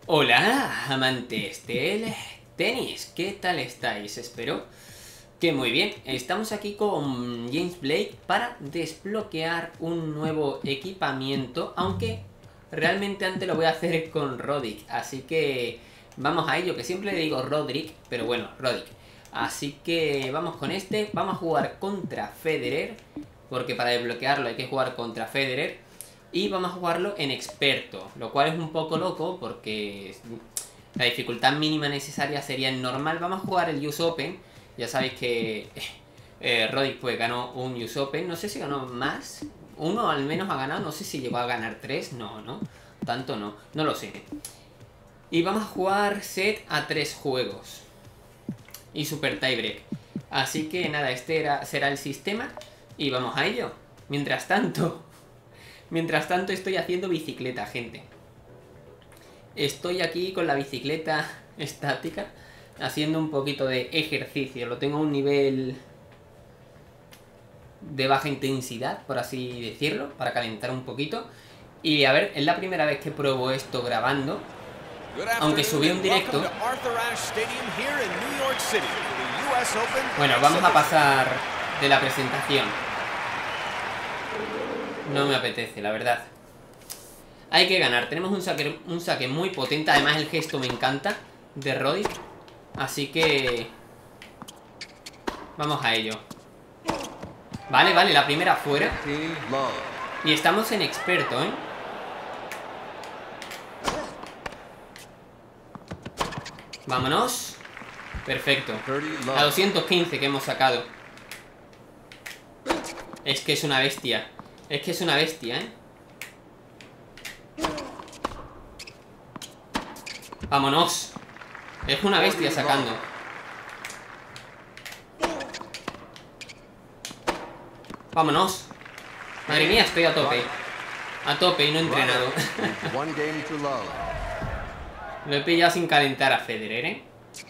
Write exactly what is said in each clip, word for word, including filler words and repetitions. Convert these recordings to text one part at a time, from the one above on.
Hola, amantes del tenis, ¿qué tal estáis? Espero que muy bien. Estamos aquí con James Blake para desbloquear un nuevo equipamiento, aunque realmente antes lo voy a hacer con Roddick, así que vamos a ello, que siempre le digo Roderick, pero bueno, Roddick. Así que vamos con este, vamos a jugar contra Federer, porque para desbloquearlo hay que jugar contra Federer. Y vamos a jugarlo en experto, lo cual es un poco loco porque la dificultad mínima necesaria sería en normal. Vamos a jugar el U S Open. Ya sabéis que eh, Roddick pues ganó un U S Open. No sé si ganó más. Uno al menos ha ganado. No sé si llegó a ganar tres. No, no. Tanto no. No lo sé. Y vamos a jugar set a tres juegos. Y super tiebreak. Así que nada, este era, será el sistema. Y vamos a ello. Mientras tanto... Mientras tanto estoy haciendo bicicleta, gente. Estoy aquí con la bicicleta estática, haciendo un poquito de ejercicio. Lo tengo a un nivel de baja intensidad, por así decirlo, para calentar un poquito. Y a ver, es la primera vez que pruebo esto grabando. Aunque subí un directo. Bueno, vamos a pasar de la presentación. No me apetece, la verdad. Hay que ganar. Tenemos un saque, un saque muy potente. Además el gesto me encanta de Roddick. Así que... vamos a ello. Vale, vale, la primera fuera. Y estamos en experto, ¿eh? Vámonos. Perfecto. A doscientos quince que hemos sacado. Es que es una bestia. Es que es una bestia, ¿eh? ¡Vámonos! Es una bestia sacando. ¡Vámonos! Madre mía, estoy a tope. A tope y no he entrenado. Lo he pillado sin calentar a Federer, ¿eh?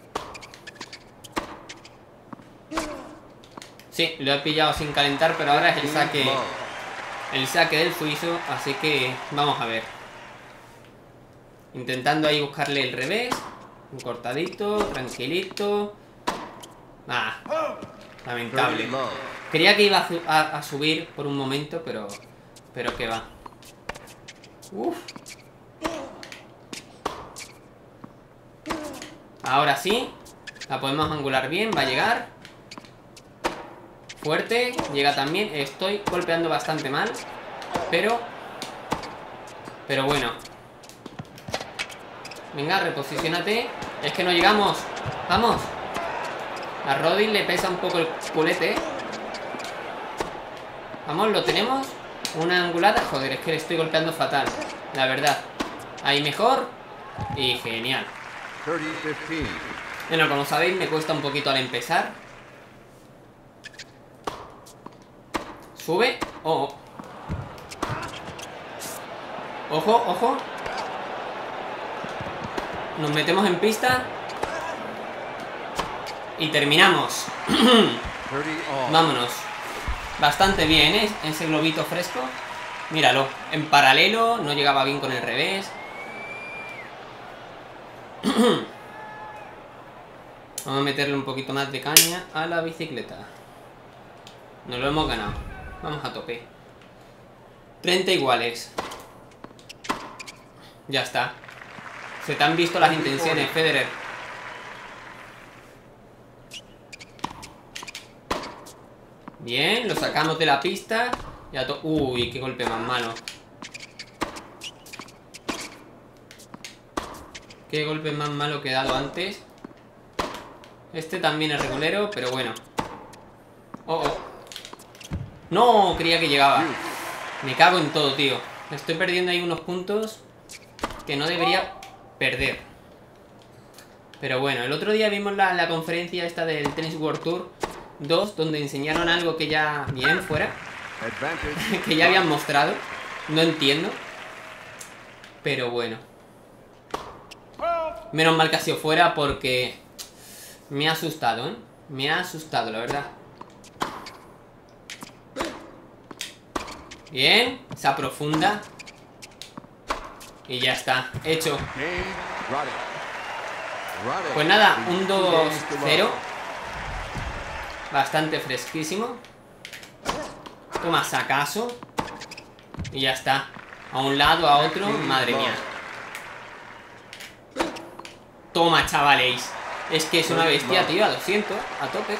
Sí, lo he pillado sin calentar, pero ahora es el saque... El saque del suizo, así que vamos a ver. Intentando ahí buscarle el revés. Un cortadito, tranquilito. Ah, lamentable. Creía que iba a, a, a subir por un momento, pero... Pero que va. Uf. Ahora sí. La podemos angular bien, va a llegar. Fuerte, llega también. Estoy golpeando bastante mal, Pero Pero bueno. Venga, reposiciónate. Es que no llegamos. Vamos. A Roddick le pesa un poco el culete. Vamos, lo tenemos. Una angulada. Joder, es que le estoy golpeando fatal, la verdad. Ahí mejor. Y genial. Bueno, como sabéis, me cuesta un poquito al empezar. Sube. Oh, oh. Ojo, ojo. Nos metemos en pista. Y terminamos. Vámonos. Bastante bien, ¿eh? Ese globito fresco. Míralo. En paralelo. No llegaba bien con el revés. Vamos a meterle un poquito más de caña a la bicicleta. Nos lo hemos ganado. Vamos a tope. treinta iguales. Ya está. Se te han visto las intenciones, Federer. Bien, lo sacamos de la pista. Ya to Uy, qué golpe más malo. Qué golpe más malo que he dado antes. Este también es regulero, pero bueno. Oh, oh. No, creía que llegaba. Me cago en todo, tío. Estoy perdiendo ahí unos puntos que no debería perder. Pero bueno, el otro día vimos la, la conferencia esta del Tennis World Tour dos, donde enseñaron algo que ya... Bien, fuera. Que ya habían mostrado. No entiendo. Pero bueno. Menos mal que ha sido fuera porque... Me ha asustado, ¿eh? Me ha asustado, la verdad. Bien, esa profunda. Y ya está, hecho. Pues nada, un dos cero. Bastante fresquísimo. Toma, sacaso. Y ya está. A un lado, a otro. Madre mía. Toma, chavales. Es que es una bestia, tío. Lo siento. A tope.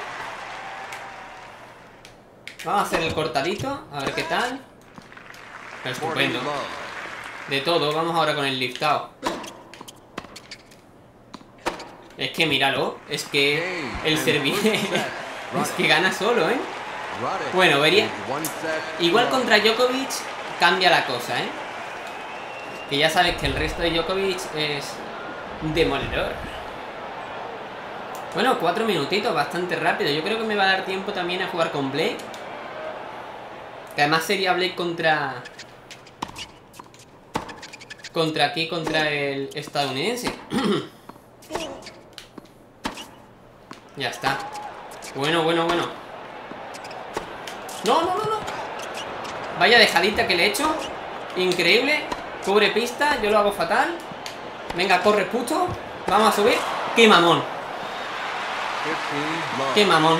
Vamos a hacer el cortadito. A ver qué tal. Estupendo. De todo. Vamos ahora con el liftado. Es que míralo. Es que el servicio... es que gana solo, ¿eh? Bueno, vería... Igual contra Djokovic cambia la cosa, ¿eh? Que ya sabes que el resto de Djokovic es demoledor. Bueno, cuatro minutitos, bastante rápido. Yo creo que me va a dar tiempo también a jugar con Blake. Que además sería Blake contra... Contra aquí, contra el estadounidense. Ya está. Bueno, bueno, bueno. No, no, no, no. Vaya dejadita que le he hecho. Increíble. Cubre pista, yo lo hago fatal. Venga, corre, puto. Vamos a subir. ¡Qué mamón! ¡Qué mamón!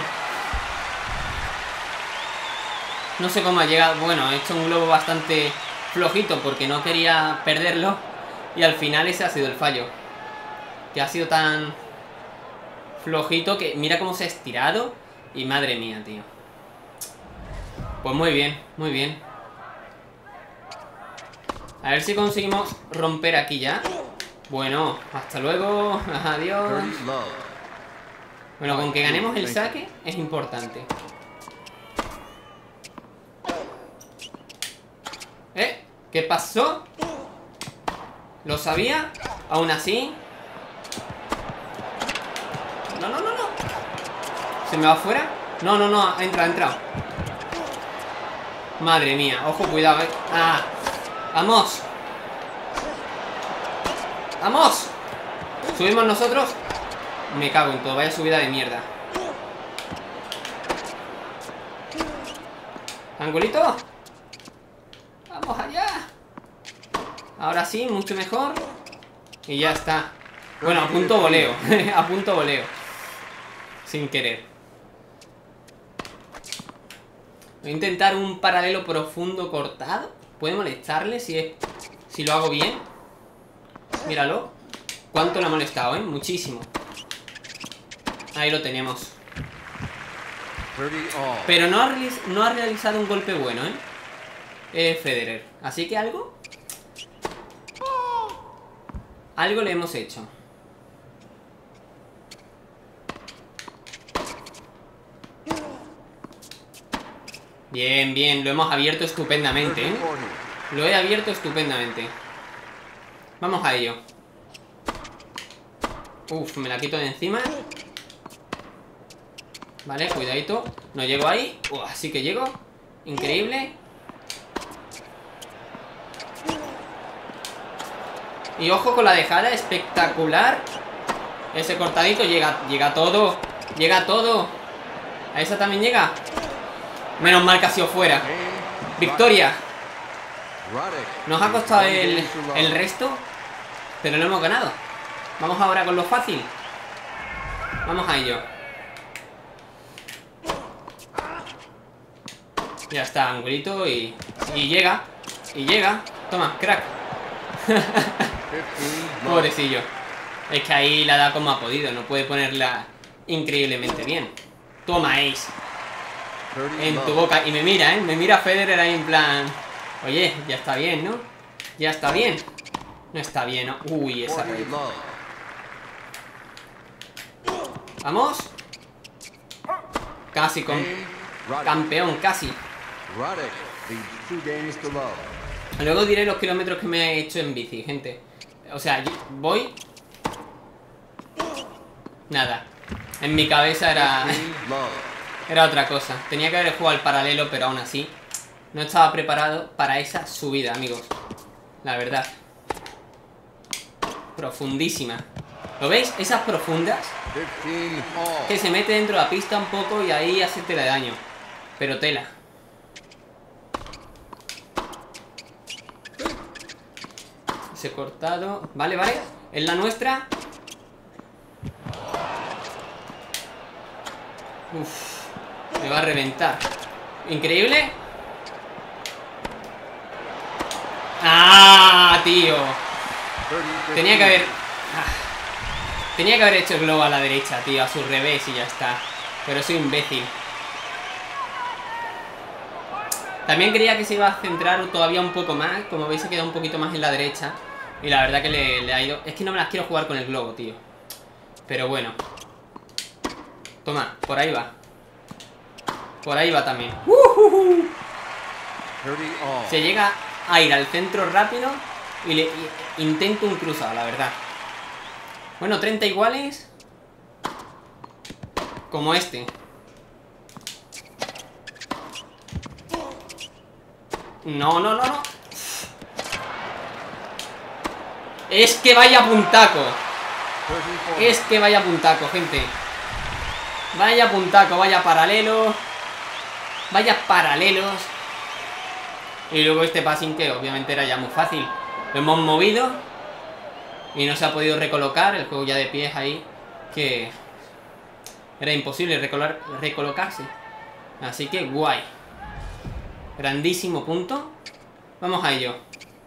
No sé cómo ha llegado. Bueno, he hecho un globo bastante flojito porque no quería perderlo. Y al final ese ha sido el fallo. Que ha sido tan flojito que mira cómo se ha estirado. Y madre mía, tío. Pues muy bien, muy bien. A ver si conseguimos romper aquí ya. Bueno, hasta luego. Adiós. Bueno, con que ganemos el saque es importante. ¿Eh? ¿Qué pasó? ¿Lo sabía? Aún así. No, no, no, no. ¿Se me va afuera? No, no, no, ha entrado, ha entrado. Madre mía, ojo, cuidado, eh. Ah, vamos. ¡Vamos! ¿Subimos nosotros? Me cago en todo, vaya subida de mierda. ¿Angulito? ¡Vamos allá! Ahora sí, mucho mejor. Y ya está. Bueno, a punto voleo. A punto voleo. Sin querer. Voy a intentar un paralelo profundo cortado. Puede molestarle si es, si lo hago bien. Míralo. Cuánto le ha molestado, ¿eh? Muchísimo. Ahí lo tenemos. Pero no ha, no ha realizado un golpe bueno, ¿eh? Eh, Federer. Así que algo... Algo le hemos hecho. Bien, bien. Lo hemos abierto estupendamente, ¿eh? Lo he abierto estupendamente. Vamos a ello. Uf, me la quito de encima. Vale, cuidadito. No llego ahí. Uf, sí que llego. Increíble. Y ojo con la dejada, espectacular. Ese cortadito llega, llega todo. Llega todo. A esa también llega. Menos mal que ha sido fuera. Victoria. Nos ha costado el, el resto, pero lo hemos ganado. Vamos ahora con lo fácil. Vamos a ello. Ya está, angulito y, y llega. Y llega. Toma, crack. Pobrecillo. Es que ahí la da como ha podido. No puede ponerla increíblemente bien. Toma, ace. En tu boca. Y me mira, ¿eh? Me mira Federer ahí en plan... Oye, ya está bien, ¿no? Ya está bien. No está bien, ¿no? Uy, esa red. Vamos. Casi con... Campeón, casi. Luego diré los kilómetros que me he hecho en bici, gente. O sea, voy... Nada. En mi cabeza era... Era otra cosa. Tenía que haber jugado al paralelo, pero aún así no estaba preparado para esa subida, amigos. La verdad. Profundísima. ¿Lo veis? Esas profundas que se mete dentro de la pista un poco y ahí hace tela de daño. Pero tela. Ese cortado. Vale, vale. Es la nuestra. Uf, me va a reventar. Increíble. ¡Ah, tío! Tenía que haber... Ah, tenía que haber hecho el globo a la derecha, tío. A su revés y ya está. Pero soy imbécil. También creía que se iba a centrar todavía un poco más. Como veis, se queda un poquito más en la derecha. Y la verdad que le, le ha ido... Es que no me las quiero jugar con el globo, tío. Pero bueno. Toma, por ahí va. Por ahí va también. ¡Uh-huh-huh! Se llega a ir al centro rápido. Y le y, intento un cruzado, la verdad. Bueno, treinta iguales. Como este. No, no, no, no. Es que vaya puntaco. Es que vaya puntaco, gente. Vaya puntaco, vaya paralelo. Vaya paralelos. Y luego este passing que obviamente era ya muy fácil. Lo hemos movido y no se ha podido recolocar. El juego ya de pies ahí, que era imposible recolocar, recolocarse. Así que guay. Grandísimo punto. Vamos a ello.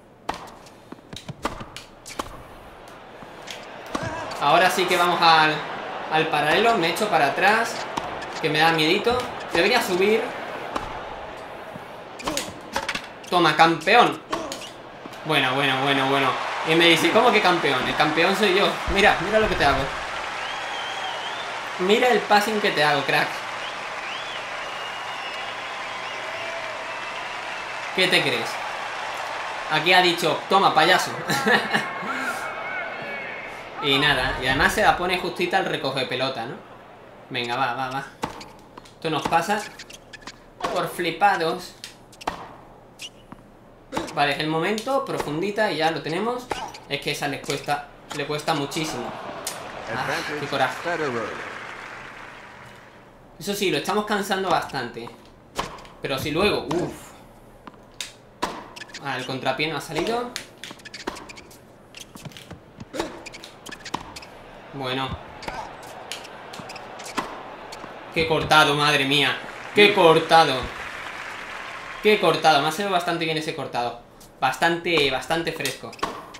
Ahora sí que vamos al, al paralelo. Me echo para atrás, que me da miedito. Debería subir. Toma, campeón. Bueno, bueno, bueno, bueno. Y me dice, ¿cómo que campeón? El campeón soy yo. Mira, mira lo que te hago. Mira el passing que te hago, crack. ¿Qué te crees? Aquí ha dicho, toma, payaso. Y nada, y además se la pone justita al recoge pelota, ¿no? Venga, va, va, va. Esto nos pasa por flipados. Vale, es el momento, profundita y ya lo tenemos. Es que esa les cuesta, le cuesta muchísimo. Ah, qué coraje. Eso sí, lo estamos cansando bastante. Pero si luego, uff. Ah, el contrapié no ha salido. Bueno. Qué cortado, madre mía. Qué cortado. Qué cortado. Me ha salido bastante bien ese cortado. Bastante, bastante fresco.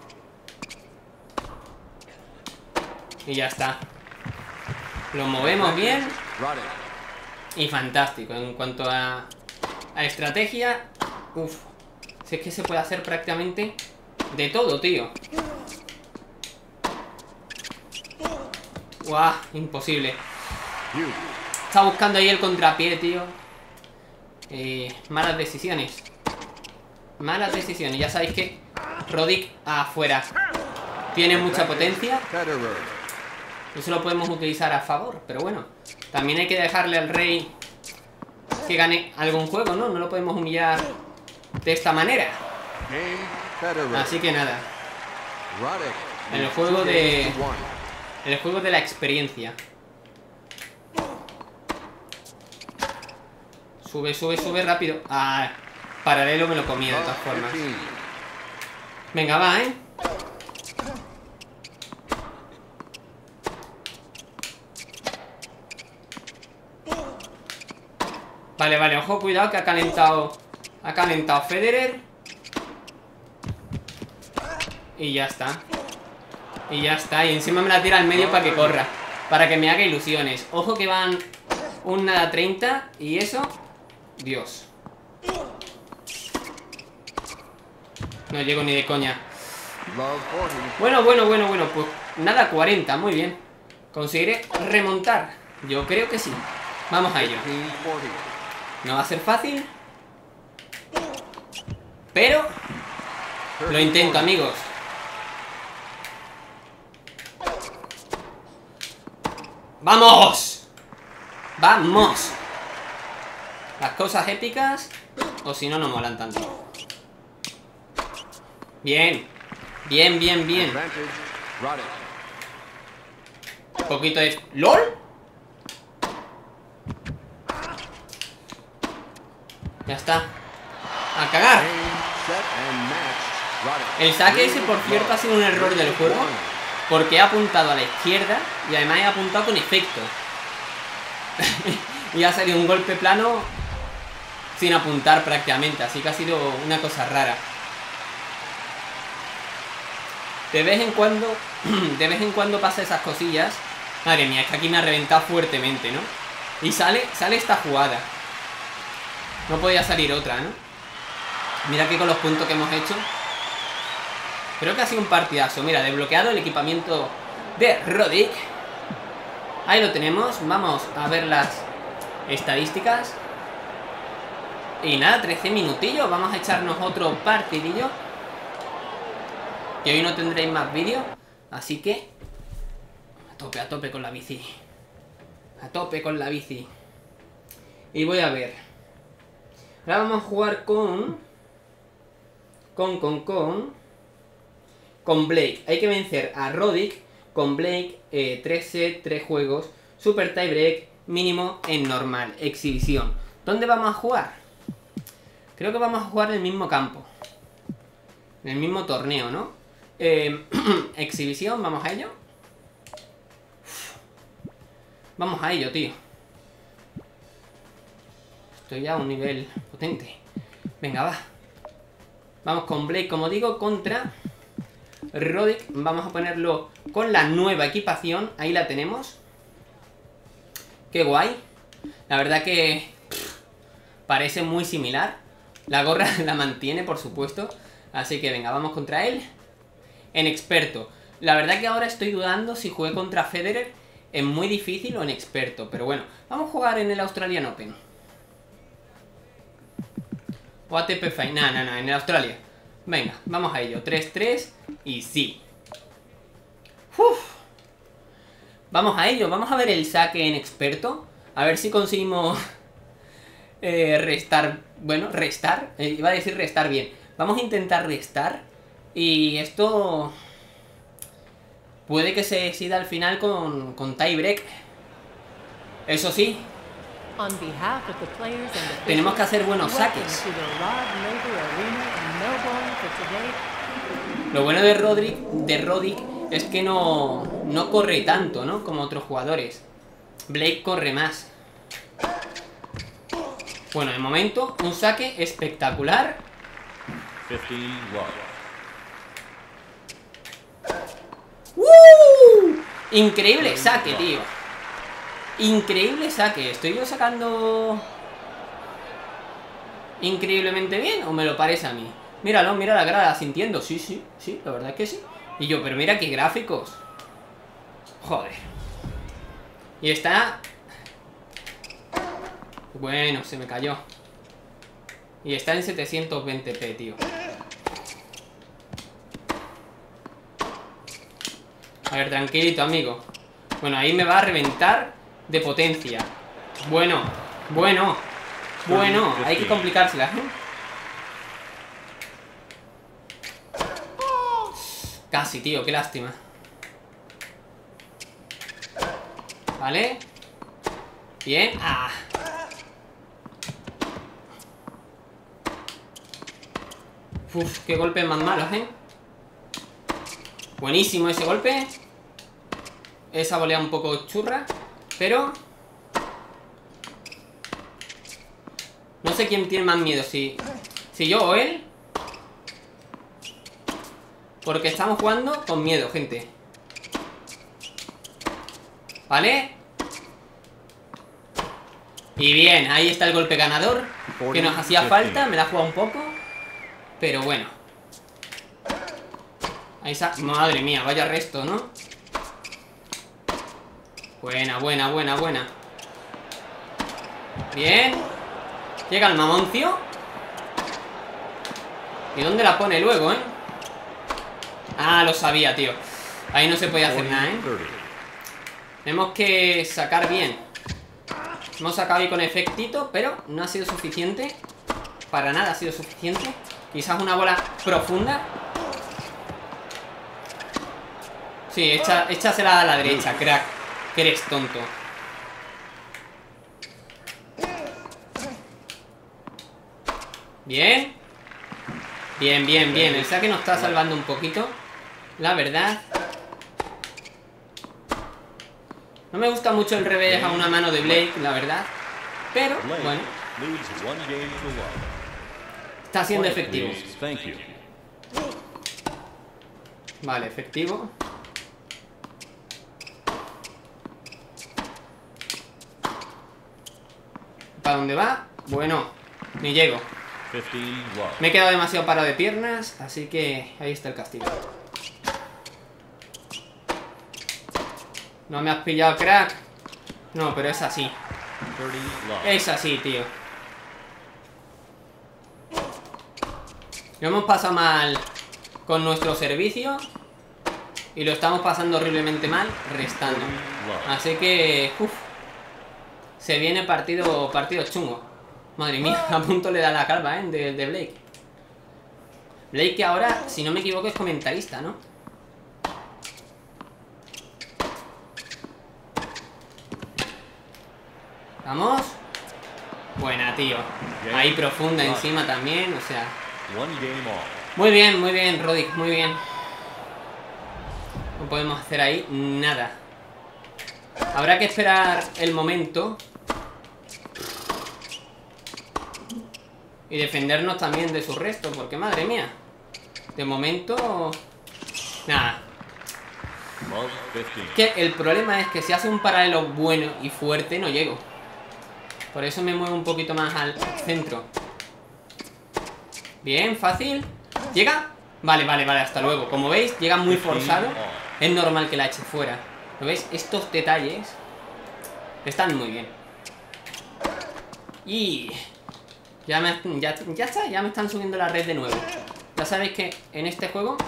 Y ya está. Lo movemos bien. Y fantástico. En cuanto a, a estrategia, uff. Si es que se puede hacer prácticamente de todo, tío. Guau, imposible. Está buscando ahí el contrapié, tío. Eh, malas decisiones. Malas decisiones. Ya sabéis que Roddick afuera tiene mucha potencia. Eso lo podemos utilizar a favor. Pero bueno, también hay que dejarle al rey que gane algún juego, ¿no? No lo podemos humillar de esta manera. Así que nada. En el juego de... En el juego de la experiencia. Sube, sube, sube rápido. Ah, paralelo me lo comía de todas formas. Venga, va, ¿eh? Vale, vale, ojo, cuidado que ha calentado. Ha calentado Federer. Y ya está. Y ya está, y encima me la tira al medio para que corra. Para que me haga ilusiones. Ojo que van un nada treinta. Y eso, Dios. No llego ni de coña. Bueno, bueno, bueno, bueno. Pues nada cuarenta, muy bien. ¿Conseguiré remontar? Yo creo que sí. Vamos a ello. No va a ser fácil, pero lo intento, amigos. ¡Vamos! ¡Vamos! Las cosas épicas, o si no, no molan tanto. Bien. Bien, bien, bien. Un poquito de... ¿LOL? Ya está. A cagar. El saque ese, por cierto, ha sido un error del juego. porque he apuntado a la izquierda y además he apuntado con efecto. Y ha salido un golpe plano sin apuntar prácticamente, así que ha sido una cosa rara. De vez en cuando, de vez en cuando pasa esas cosillas. Madre mía, es que aquí me ha reventado fuertemente, ¿no? Y sale, sale esta jugada. No podía salir otra, ¿no? Mira que con los puntos que hemos hecho. Creo que ha sido un partidazo. Mira, desbloqueado el equipamiento de Roddick. Ahí lo tenemos. Vamos a ver las estadísticas. Y nada, trece minutillos. Vamos a echarnos otro partidillo. Que hoy no tendréis más vídeos. Así que a tope, a tope con la bici. A tope con la bici. Y voy a ver. Ahora vamos a jugar con... Con, con, con... Con Blake. Hay que vencer a Roddick con Blake. eh, tres sets, tres juegos. Super tiebreak. Mínimo en normal. Exhibición. ¿Dónde vamos a jugar? Creo que vamos a jugar en el mismo campo. En el mismo torneo, ¿no? Eh, exhibición, vamos a ello. Vamos a ello, tío. Estoy ya a un nivel potente. Venga, va. Vamos con Blake, como digo, contra Roddick. Vamos a ponerlo con la nueva equipación. Ahí la tenemos. Qué guay. La verdad que pff, parece muy similar. La gorra la mantiene, por supuesto. Así que venga, vamos contra él. En experto. La verdad que ahora estoy dudando si jugué contra Federer en muy difícil o en experto. Pero bueno, vamos a jugar en el Australian Open. O A T P Final. No, no, no, en el Australia. Venga, vamos a ello. tres tres y sí. Uf. Vamos a ello. Vamos a ver el saque en experto. A ver si conseguimos eh, restar. Bueno, restar. Eh, iba a decir restar bien. Vamos a intentar restar. Y esto puede que se decida al final con, con tiebreak. Eso sí, tenemos que hacer buenos saques. Lo bueno de Roddick, de Roddick es que no, no corre tanto, ¿no? Como otros jugadores. Blake corre más. Bueno, de momento, un saque espectacular. ¡Uh! Increíble saque, tío. Increíble saque. ¿Estoy yo sacando increíblemente bien o me lo parece a mí? Míralo, mira la grada sintiendo. Sí, sí, sí, la verdad es que sí. Y yo, pero mira qué gráficos. Joder. Y está... Bueno, se me cayó. Y está en setecientos veinte p, tío. A ver, tranquilito, amigo. Bueno, ahí me va a reventar de potencia. Bueno, bueno, bueno, hay que complicárselas, ¿eh? Casi, tío, qué lástima. Vale. Bien. Ah. Uf, qué golpes más malos, ¿eh? Buenísimo ese golpe. Esa volea un poco churra, pero no sé quién tiene más miedo, si, si yo o él. Porque estamos jugando con miedo, gente. ¿Vale? Y bien, ahí está el golpe ganador que nos hacía falta, me la ha jugado un poco. Pero bueno. Ahí está. Madre mía, vaya resto, ¿no? Buena, buena, buena, buena. Bien. Llega el mamoncio. ¿Y dónde la pone luego, eh? Ah, lo sabía, tío. Ahí no se puede hacer nada, eh. Tenemos que sacar bien. Hemos sacado ahí con efectito, pero no ha sido suficiente. Para nada ha sido suficiente. Quizás una bola profunda. Sí, echa, échasela a la derecha, crack. Que eres tonto. Bien. Bien, bien, bien. El saque nos está salvando un poquito, la verdad. No me gusta mucho el revés a una mano de Blake, la verdad. Pero, bueno. Está siendo efectivo. Vale, efectivo. ¿Para dónde va? Bueno, ni llego. Me he quedado demasiado parado de piernas, así que ahí está el castigo. ¿No me has pillado, crack? No, pero es así. Es así, tío. Lo hemos pasado mal con nuestro servicio y lo estamos pasando horriblemente mal restando. Así que... Uf, se viene partido partido chungo. Madre mía, a punto le da la calva, ¿eh? De, de Blake. Blake que ahora, si no me equivoco, es comentarista, ¿no? Vamos. Buena, tío. Ahí profunda encima también, o sea... Muy bien, muy bien, Roddick, muy bien. No podemos hacer ahí nada. Habrá que esperar el momento y defendernos también de su resto, porque madre mía, de momento nada. Que el problema es que si hace un paralelo bueno y fuerte no llego. Por eso me muevo un poquito más al centro. Bien, fácil. ¿Llega? Vale, vale, vale, hasta luego. Como veis, llega muy forzado. Es normal que la eche fuera. ¿Lo veis? Estos detalles están muy bien. Y... Ya, me, ya, ya está, ya me están subiendo la red de nuevo. Ya sabéis que en este juego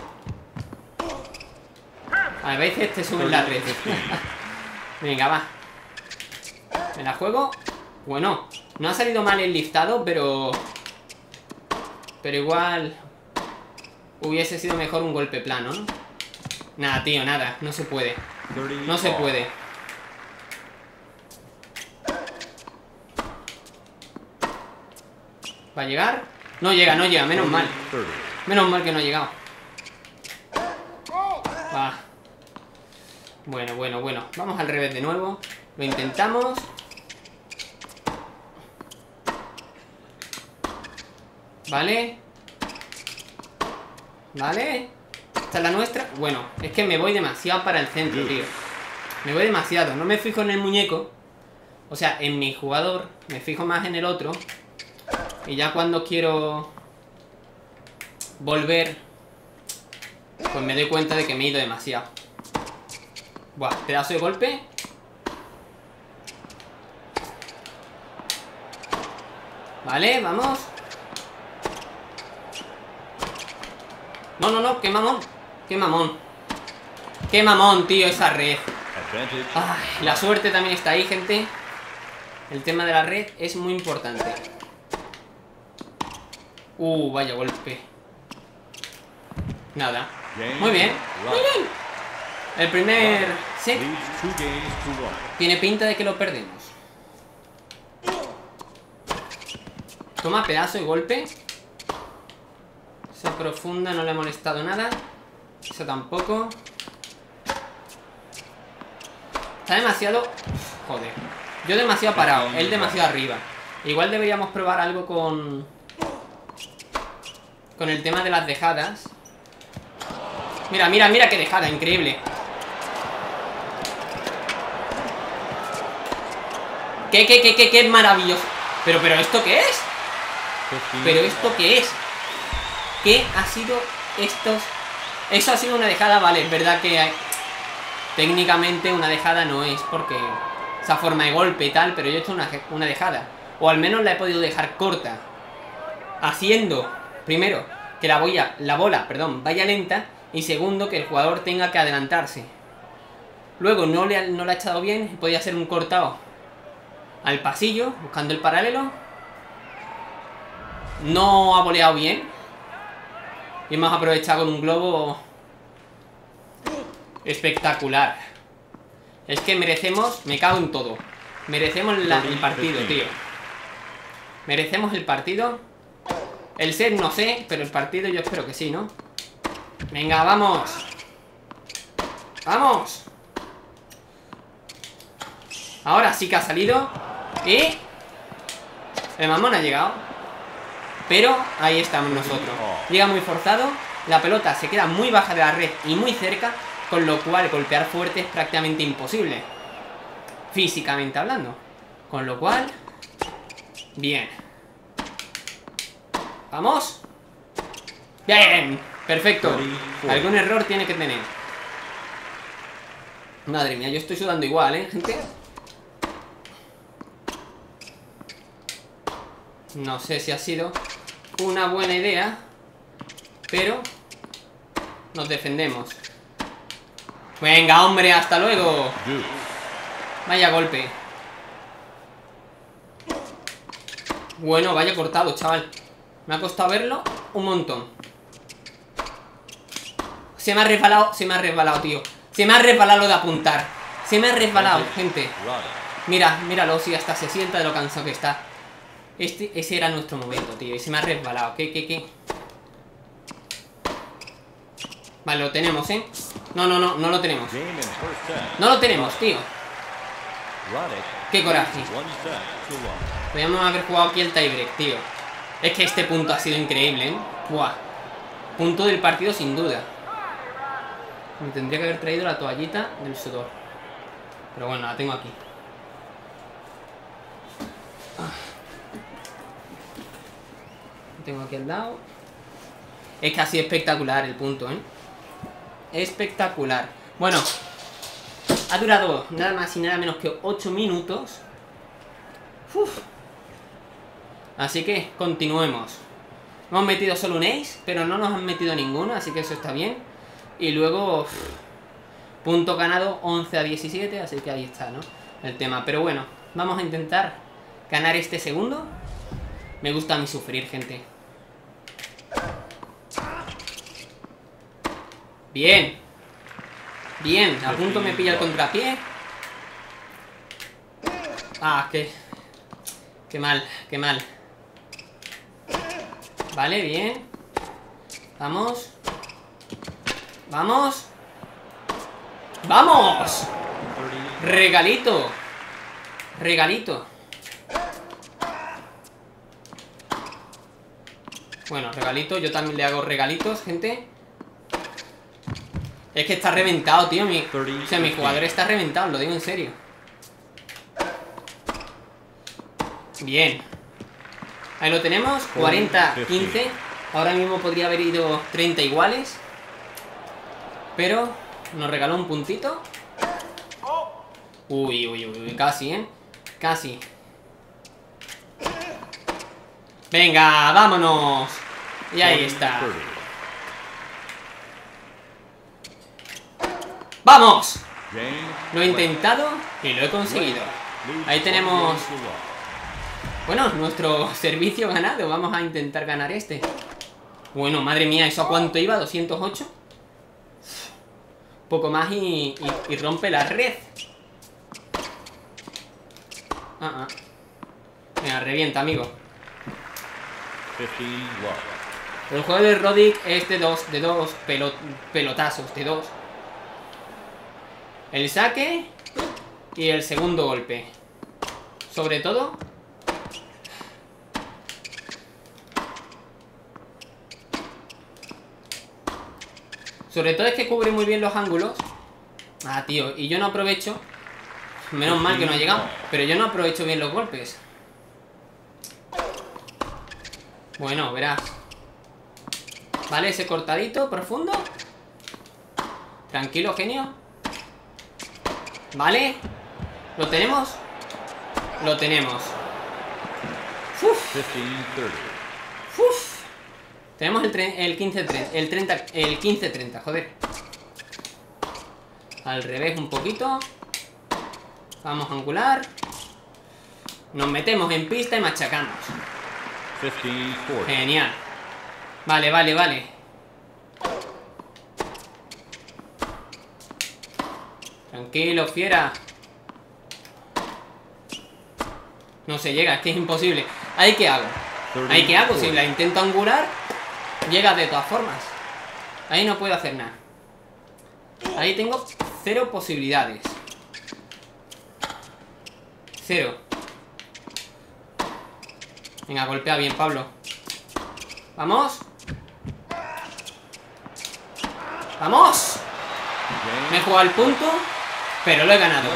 a veces te suben la red. Venga, va. Me la juego. Bueno, no ha salido mal el listado, pero... Pero igual... Hubiese sido mejor un golpe plano, ¿no? Nada, tío, nada. No se puede. No se puede. ¿Va a llegar? No llega, no llega, menos mal. Menos mal que no ha llegado. Va. Bueno, bueno, bueno. Vamos al revés de nuevo. Lo intentamos. Vale. Vale. Esta es la nuestra. Bueno, es que me voy demasiado para el centro, tío. Me voy demasiado. No me fijo en el muñeco. O sea, en mi jugador. Me fijo más en el otro. Y ya cuando quiero volver, pues me doy cuenta de que me he ido demasiado. Buah, pedazo de golpe. Vale, vamos. No, no, no, qué mamón. Qué mamón. Qué mamón, tío, esa red. Ay, la suerte también está ahí, gente. El tema de la red es muy importante. Uh, vaya golpe. Nada. Muy bien. Muy bien. El primer set tiene pinta de que lo perdemos. Toma, pedazo de golpe. Esa profunda no le ha molestado nada. Esa tampoco. Está demasiado... Joder. Yo demasiado parado. Él demasiado arriba. Igual deberíamos probar algo con... Con el tema de las dejadas. Mira, mira, mira qué dejada, increíble. ¿Qué, qué, qué, qué, qué maravilloso? Pero, pero, ¿esto qué es? ¿Pero esto qué es? ¿Qué ha sido estos? Eso ha sido una dejada, vale, es verdad que hay... técnicamente una dejada no es porque esa forma de golpe y tal, pero yo he hecho una, una dejada. O al menos la he podido dejar corta. Haciendo, primero, que la, boya, la bola perdón, vaya lenta. Y segundo, que el jugador tenga que adelantarse. Luego no le ha, no le ha echado bien. Podía ser un cortado al pasillo, buscando el paralelo. No ha boleado bien. Y hemos aprovechado con un globo espectacular. Es que merecemos, me cago en todo. Merecemos la, el partido, tío. Merecemos el partido. El set no sé, pero el partido yo espero que sí, ¿no? Venga, vamos. Vamos. Ahora sí que ha salido. Y el mamón ha llegado. Pero ahí estamos nosotros. Llega muy forzado. La pelota se queda muy baja de la red y muy cerca, con lo cual golpear fuerte es prácticamente imposible, físicamente hablando. Con lo cual, bien. ¡Vamos! ¡Bien! Perfecto. Algún error tiene que tener. Madre mía, yo estoy sudando igual, ¿eh, gente? No sé si ha sido una buena idea, pero nos defendemos. Venga, hombre, hasta luego. Vaya golpe. Bueno, vaya cortado, chaval. Me ha costado verlo un montón. Se me ha resbalado, se me ha resbalado, tío. Se me ha resbalado lo de apuntar. Se me ha resbalado, gente. Mira, míralo, si hasta se sienta de lo cansado que está. Este, ese era nuestro momento, tío. Y se me ha resbalado. ¿Qué, qué, qué? Vale, lo tenemos, ¿eh? No, no, no, no lo tenemos. No lo tenemos, tío. Qué coraje. Podríamos haber jugado aquí el tiebreak, tío. Es que este punto ha sido increíble, ¿eh? Buah. Punto del partido sin duda. Me tendría que haber traído la toallita del sudor. Pero bueno, la tengo aquí. La tengo aquí al lado. Es que ha sido espectacular el punto, ¿eh? Espectacular. Bueno, ha durado nada más y nada menos que ocho minutos. Uf. Así que continuemos. Hemos metido solo un ace, pero no nos han metido ninguno, así que eso está bien. Y luego, uf, punto ganado once a diecisiete, así que ahí está, ¿no? El tema. Pero bueno, vamos a intentar ganar este segundo. Me gusta a mí sufrir, gente. Bien. Bien, a punto me pilla el contrapié. Ah, qué Qué mal, qué mal. Vale, bien. Vamos. Vamos. ¡Vamos! Regalito. Regalito. Bueno, regalito, yo también le hago regalitos, gente. Es que está reventado, tío. Mi, o sea, mi jugador está reventado, lo digo en serio. Bien. Ahí lo tenemos, cuarenta a quince. Ahora mismo podría haber ido treinta iguales, pero nos regaló un puntito. Uy, uy, uy, casi, ¿eh? Casi. Venga, vámonos. Y ahí está. ¡Vamos! Lo he intentado y lo he conseguido. Ahí tenemos, bueno, nuestro servicio ganado. Vamos a intentar ganar este. Bueno, madre mía, ¿eso a cuánto iba? ¿doscientos ocho? Poco más y, y, y rompe la red. Ah, ah. Venga, revienta, amigo. El juego de Roddick es de dos, de dos pelot, pelotazos, de dos. El saque y el segundo golpe. Sobre todo, Sobre todo es que cubre muy bien los ángulos. Ah, tío, y yo no aprovecho. Menos mal que no ha llegado, pero yo no aprovecho bien los golpes. Bueno, verás. Vale, ese cortadito profundo. Tranquilo, genio. Vale. ¿Lo tenemos? Lo tenemos. Uf. Uf. Tenemos el, el quince treinta. El treinta. El quince treinta, joder. Al revés un poquito. Vamos a angular. Nos metemos en pista y machacamos. Genial. Vale, vale, vale. Tranquilo, fiera. No se llega, es que es imposible. ¿Ahí qué hago? ¿Ahí qué hago? Si la intento angular, llega de todas formas. Ahí no puedo hacer nada. Ahí tengo cero posibilidades. Cero. Venga, golpea bien, Pablo. Vamos. ¡Vamos! Me he jugado el punto, pero lo he ganado.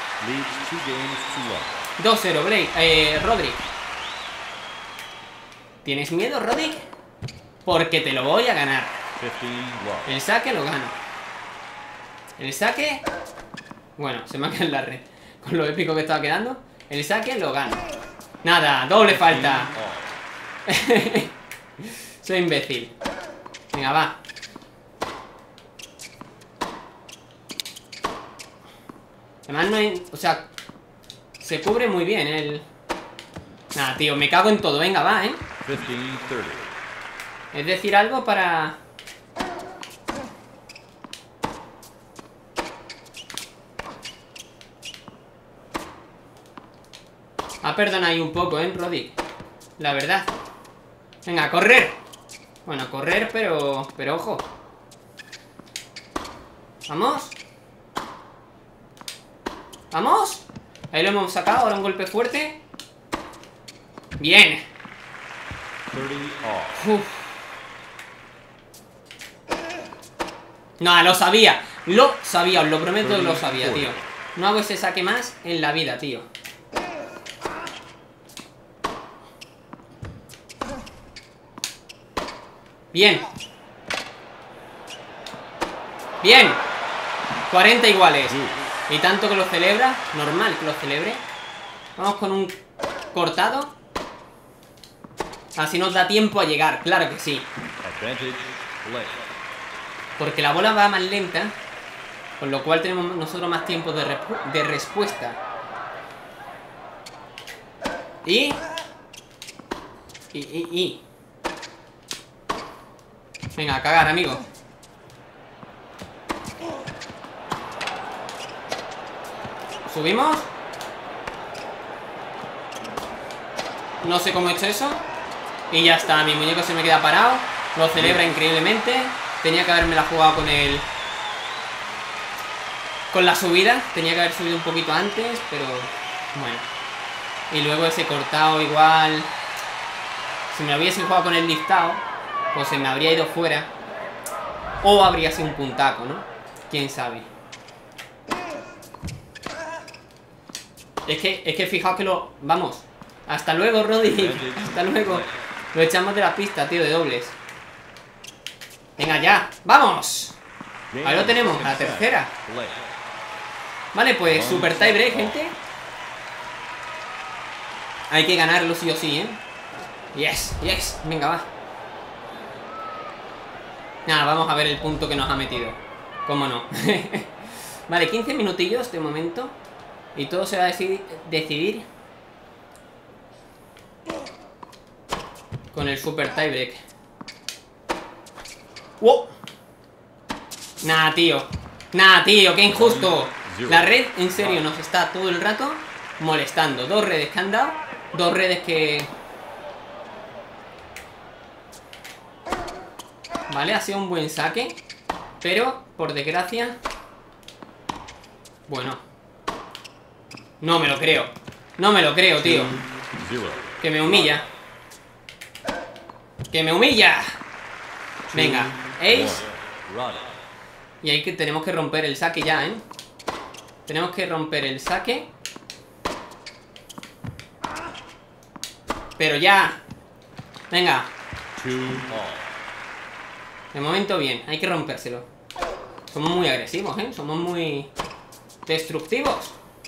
dos cero, Blake. Eh, Rodri. ¿Tienes miedo, Rodri? Porque te lo voy a ganar. El saque lo gano. El saque... Bueno, se me ha quedado en la red. Con lo épico que estaba quedando. El saque lo gano. Nada, doble falta. Soy imbécil. Venga, va. Además no hay... O sea... Se cubre muy bien el... Nada, tío, me cago en todo. Venga, va, ¿eh? Es decir, algo para... Ah, perdona ahí un poco, ¿eh, Rodri? La verdad. Venga, a correr. Bueno, a correr, pero... Pero ojo. Vamos. Vamos. Ahí lo hemos sacado, ahora un golpe fuerte. Bien. Uf. No, lo sabía. Lo sabía, os lo prometo que lo sabía, tío. No hago ese saque más en la vida, tío. Bien. Bien. cuarenta iguales. Y tanto que lo celebra. Normal que lo celebre. Vamos con un cortado. Así nos da tiempo a llegar. Claro que sí. Porque la bola va más lenta. Con lo cual tenemos nosotros más tiempo de, de respuesta. Y... Y, y, y... Venga, a cagar, amigo. Subimos. No sé cómo he hecho eso. Y ya está, mi muñeco se me queda parado. Lo celebra increíblemente. Tenía que haberme la jugado con el... Con la subida. Tenía que haber subido un poquito antes, pero... Bueno. Y luego ese cortado igual... Si me hubiese jugado con el liftado, pues se me habría ido fuera. O habría sido un puntaco, ¿no? Quién sabe. Es que, es que fijaos que lo... Vamos. Hasta luego, Rodri. Hasta luego. Lo echamos de la pista, tío, de dobles. Venga, ya. ¡Vamos! Ahí lo tenemos, la tercera. Vale, pues super tie break, gente. Hay que ganarlo sí o sí, ¿eh? Yes, yes. Venga, va. Nada, vamos a ver el punto que nos ha metido. ¿Cómo no? Vale, quince minutillos de momento. Y todo se va a decidir, decidir con el super tiebreak. ¡Wow! Nah, tío. Nah, tío, qué injusto. La red, en serio, nos está todo el rato molestando. Dos redes que han dado. Dos redes que... Vale, ha sido un buen saque. Pero, por desgracia... Bueno. No me lo creo. No me lo creo, tío. Que me humilla. Que me humilla. Venga, ace. Y ahí que tenemos que romper el saque ya, ¿eh? Tenemos que romper el saque. Pero ya. Venga. De momento bien, hay que rompérselo. Somos muy agresivos, ¿eh? Somos muy destructivos.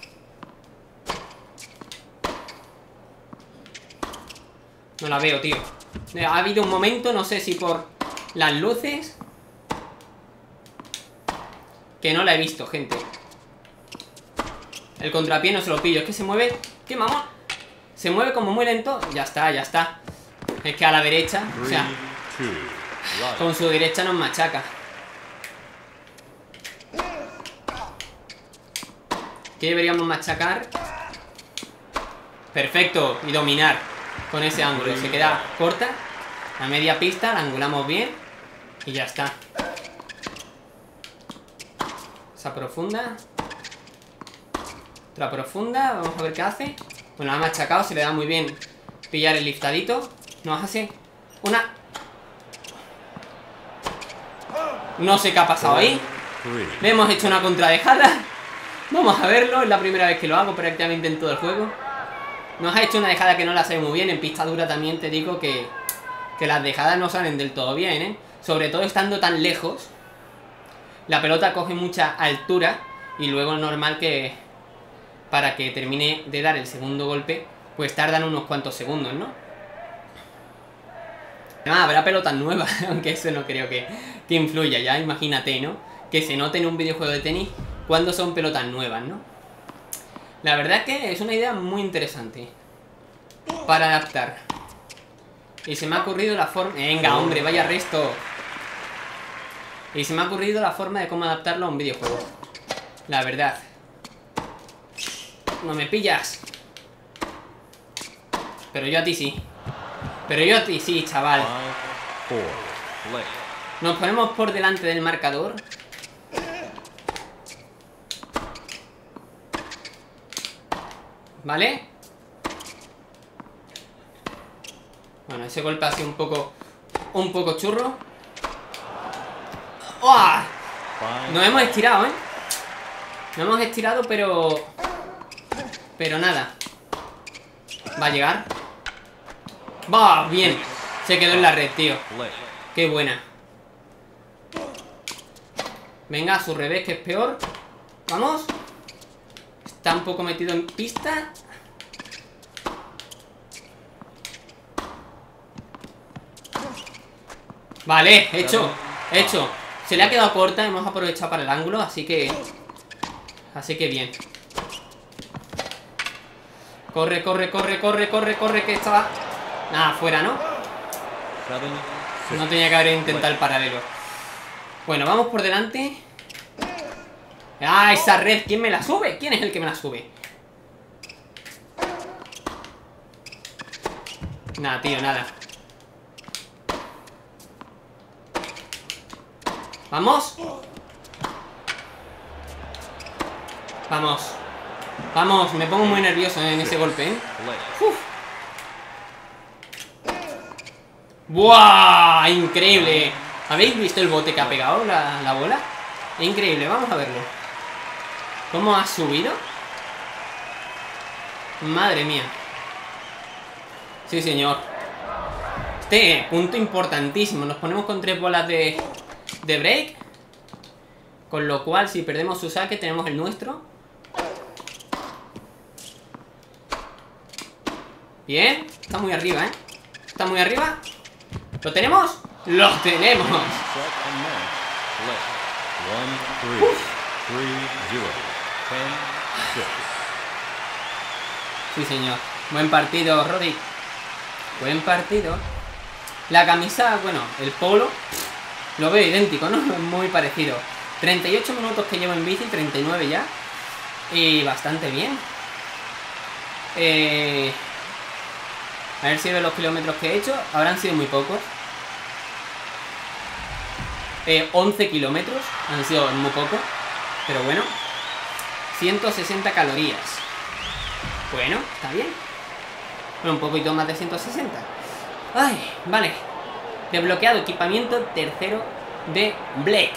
No la veo, tío. Ha habido un momento, no sé si por las luces, que no la he visto, gente. El contrapié no se lo pillo. Es que se mueve... ¿Qué mamón? Se mueve como muy lento. Ya está, ya está. Es que a la derecha, o sea, con su derecha nos machaca. ¿Qué deberíamos machacar? Perfecto, y dominar con ese ángulo. Se queda corta. A media pista, la angulamos bien. Y ya está. Esa profunda. Otra profunda, vamos a ver qué hace. Bueno, la ha machacado, se le da muy bien pillar el liftadito. Nos hace una... No sé qué ha pasado ahí. Le hemos hecho una contradejada. Vamos a verlo, es la primera vez que lo hago prácticamente en todo el juego. Nos ha hecho una dejada que no la sabe muy bien. En pista dura también te digo que, que las dejadas no salen del todo bien, ¿eh? Sobre todo estando tan lejos. La pelota coge mucha altura y luego es normal que para que termine de dar el segundo golpe, pues tardan unos cuantos segundos, ¿no? Ah, habrá pelotas nuevas, aunque eso no creo que, que influya, ya imagínate, ¿no? Que se note en un videojuego de tenis cuando son pelotas nuevas, ¿no? La verdad es que es una idea muy interesante para adaptar. Y se me ha ocurrido la forma... Venga, hombre, vaya resto. Y se me ha ocurrido la forma de cómo adaptarlo a un videojuego. La verdad. No me pillas. Pero yo a ti sí. Pero yo a ti sí, chaval. Nos ponemos por delante del marcador. ¿Vale? Bueno, ese golpe ha sido un poco... Un poco churro. ¡Oh! Nos hemos estirado, ¿eh? Nos hemos estirado, pero... Pero nada. ¿Va a llegar? ¡Va! Bien. Se quedó en la red, tío. Qué buena. Venga, a su revés, que es peor. Vamos. Está un poco metido en pista. Vale, hecho. Hecho. Se le ha quedado corta, hemos aprovechado para el ángulo, así que... Así que bien. Corre, corre, corre, corre, corre, corre, que estaba... Nada, fuera, ¿no? No tenía que haber intentado el paralelo. Bueno, vamos por delante. ¡Ah, esa red! ¿Quién me la sube? ¿Quién es el que me la sube? Nada, tío, nada. ¡Vamos! Vamos. Vamos, me pongo muy nervioso en ese golpe, ¿eh? Uf. ¡Buah! ¡Increíble! ¿Habéis visto el bote que ha pegado la, la bola? Increíble, vamos a verlo. ¿Cómo ha subido? Madre mía. Sí, señor. Este punto importantísimo. Nos ponemos con tres bolas de, de break. Con lo cual, si perdemos su saque, tenemos el nuestro. Bien. Está muy arriba, ¿eh? Está muy arriba. ¿Lo tenemos? ¡Lo tenemos! Sí, señor. Buen partido, Rodri. Buen partido. La camisa, bueno, el polo lo veo idéntico, ¿no? Muy parecido. treinta y ocho minutos que llevo en bici, treinta y nueve ya. Y bastante bien. Eh... A ver si veo los kilómetros que he hecho. Habrán sido muy pocos. Eh, once kilómetros. Han sido muy pocos. Pero bueno. ciento sesenta calorías. Bueno, está bien. Bueno, un poquito más de ciento sesenta. Ay, vale. Desbloqueado equipamiento tercero de Blake.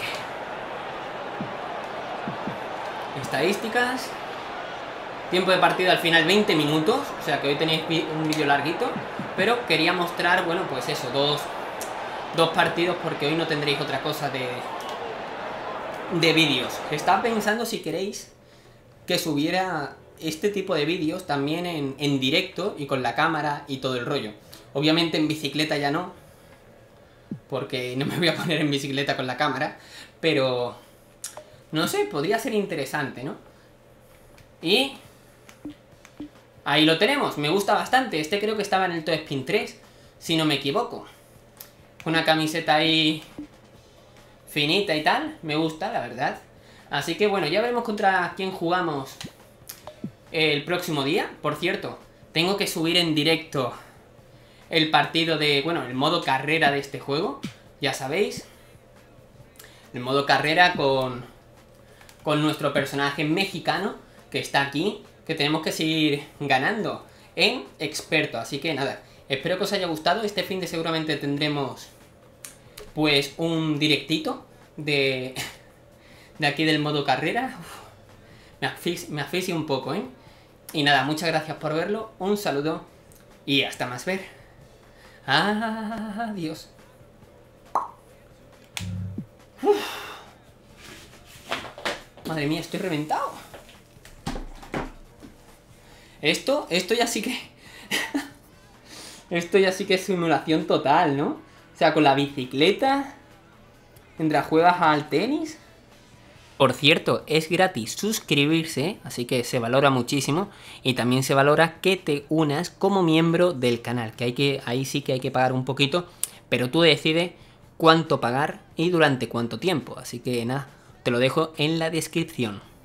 Estadísticas. Tiempo de partida al final veinte minutos. O sea que hoy tenéis un vídeo larguito. Pero quería mostrar, bueno, pues eso, dos, dos partidos, porque hoy no tendréis otra cosa de, de vídeos. Estaba pensando si queréis que subiera este tipo de vídeos también en, en directo y con la cámara y todo el rollo. Obviamente en bicicleta ya no, porque no me voy a poner en bicicleta con la cámara. Pero no sé, podría ser interesante, ¿no? Y ahí lo tenemos, me gusta bastante. Este creo que estaba en el Top Spin tres, si no me equivoco. Una camiseta ahí finita y tal, me gusta, la verdad. Así que bueno, ya veremos contra quién jugamos el próximo día. Por cierto, tengo que subir en directo el partido de... Bueno, el modo carrera de este juego, ya sabéis. El modo carrera con, con nuestro personaje mexicano, que está aquí, que tenemos que seguir ganando en experto. Así que nada, espero que os haya gustado. Este fin de seguramente tendremos pues un directito de, de aquí del modo carrera. Uf, me asfixio, me asfixio un poco, ¿eh? Y nada, muchas gracias por verlo, un saludo y hasta más ver. Adiós. Uf. Madre mía, estoy reventado. Esto, esto ya sí que... esto ya sí que es simulación total, ¿no? O sea, con la bicicleta, mientras juegas al tenis. Por cierto, es gratis suscribirse, así que se valora muchísimo. Y también se valora que te unas como miembro del canal, que hay que, ahí sí que hay que pagar un poquito, pero tú decides cuánto pagar y durante cuánto tiempo. Así que nada, te lo dejo en la descripción.